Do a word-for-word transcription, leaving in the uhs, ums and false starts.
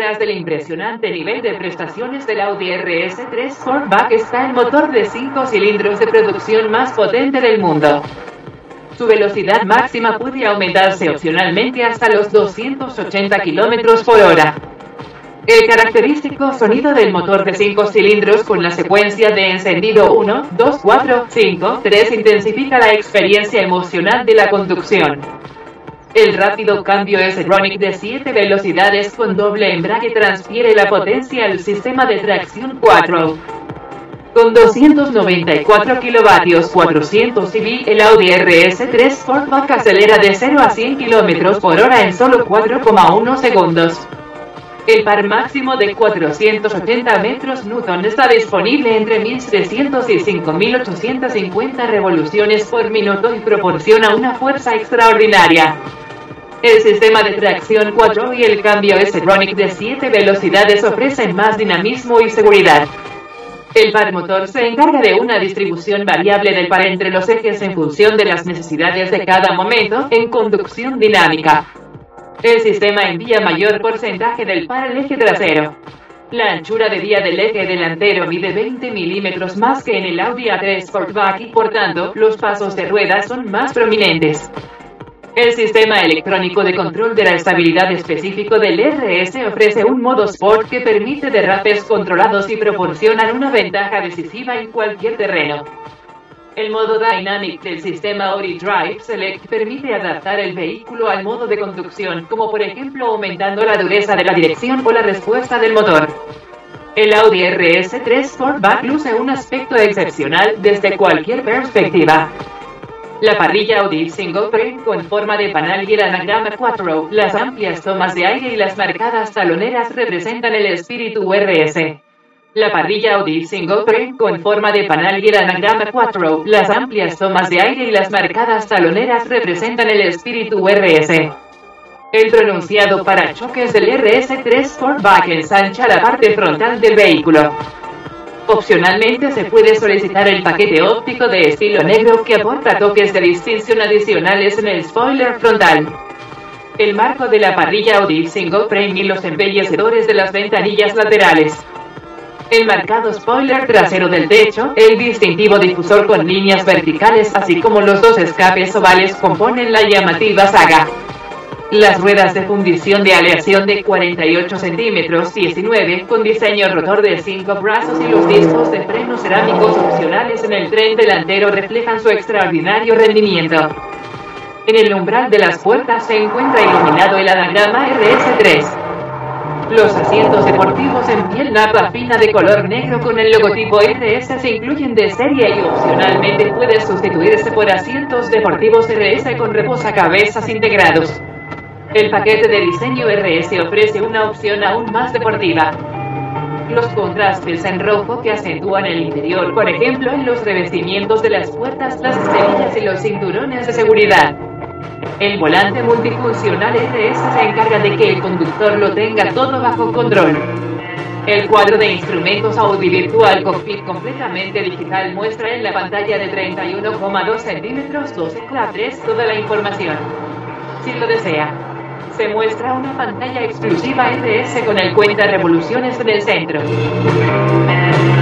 Detrás del impresionante nivel de prestaciones del Audi R S tres Sportback está el motor de cinco cilindros de producción más potente del mundo. Su velocidad máxima puede aumentarse opcionalmente hasta los doscientos ochenta kilómetros por hora. El característico sonido del motor de cinco cilindros con la secuencia de encendido uno, dos, cuatro, cinco, tres intensifica la experiencia emocional de la conducción. El rápido cambio S-Tronic de siete velocidades con doble embrague transfiere la potencia al sistema de tracción cuatro. Con doscientos noventa y cuatro kilovatios cuatrocientos civi, el Audi R S tres Sportback acelera de cero a cien kilómetros por hora en solo cuatro coma uno segundos. El par máximo de cuatrocientos ochenta metros newton está disponible entre mil trescientos y cinco mil ochocientos cincuenta revoluciones por minuto y proporciona una fuerza extraordinaria. El sistema de tracción cuatro y el cambio S-Tronic de siete velocidades ofrecen más dinamismo y seguridad. El par motor se encarga de una distribución variable del par entre los ejes en función de las necesidades de cada momento en conducción dinámica. El sistema envía mayor porcentaje del par al eje trasero. La anchura de vía del eje delantero mide veinte milímetros más que en el Audi A tres Sportback y por tanto, los pasos de ruedas son más prominentes. El sistema electrónico de control de la estabilidad específico del R S ofrece un modo Sport que permite derrapes controlados y proporcionan una ventaja decisiva en cualquier terreno. El modo Dynamic del sistema Audi Drive Select permite adaptar el vehículo al modo de conducción, como por ejemplo aumentando la dureza de la dirección o la respuesta del motor. El Audi R S tres Sportback luce un aspecto excepcional desde cualquier perspectiva. La parrilla Audi Single Frame con forma de panal y el anagrama cuatro, las amplias tomas de aire y las marcadas taloneras representan el espíritu R S. La parrilla Audi Single Frame con forma de panal y el anagrama cuatro, las amplias tomas de aire y las marcadas taloneras representan el espíritu R S. El pronunciado parachoques del R S tres Sportback ensancha la parte frontal del vehículo. Opcionalmente se puede solicitar el paquete óptico de estilo negro que aporta toques de distinción adicionales en el spoiler frontal. El marco de la parrilla Audi Single Frame y los embellecedores de las ventanillas laterales. El marcado spoiler trasero del techo, el distintivo difusor con líneas verticales así como los dos escapes ovales componen la llamativa saga. Las ruedas de fundición de aleación de cuarenta y ocho centímetros diecinueve con diseño rotor de cinco brazos y los discos de frenos cerámicos opcionales en el tren delantero reflejan su extraordinario rendimiento. En el umbral de las puertas se encuentra iluminado el anagrama R S tres. Los asientos deportivos en piel napa fina de color negro con el logotipo R S se incluyen de serie y opcionalmente puede sustituirse por asientos deportivos R S con reposacabezas integrados. El paquete de diseño R S ofrece una opción aún más deportiva. Los contrastes en rojo que acentúan el interior, por ejemplo en los revestimientos de las puertas, las esterillas y los cinturones de seguridad. El volante multifuncional R S se encarga de que el conductor lo tenga todo bajo control. El cuadro de instrumentos Audi Virtual Cockpit completamente digital muestra en la pantalla de treinta y uno coma dos centímetros doce coma tres toda la información. Si lo desea, se muestra una pantalla exclusiva R S con el cuenta revoluciones en el centro.